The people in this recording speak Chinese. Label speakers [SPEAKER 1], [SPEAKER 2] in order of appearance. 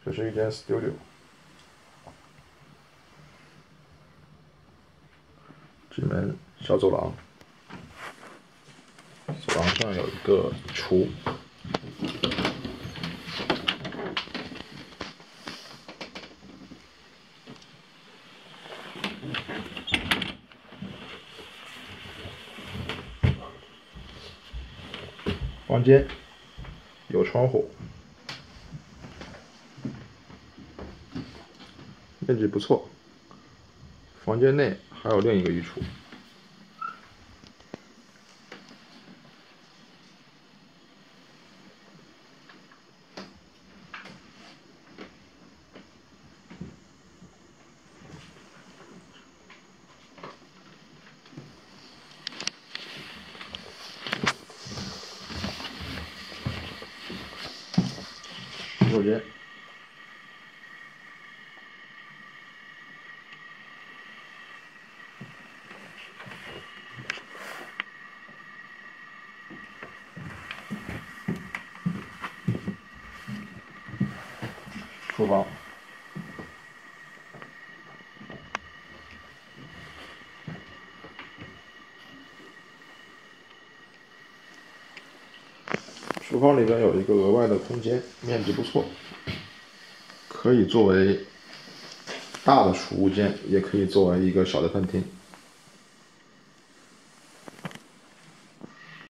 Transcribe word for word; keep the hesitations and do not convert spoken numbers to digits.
[SPEAKER 1] 这是一间 studio。进门小走廊，走廊上有一个厨。房间有窗户，面积不错。房间内还有另一个御厨。洗手间。厨房。厨房里边有一个额外的空间，面积不错，可以作为大的储物间，也可以作为一个小的饭厅。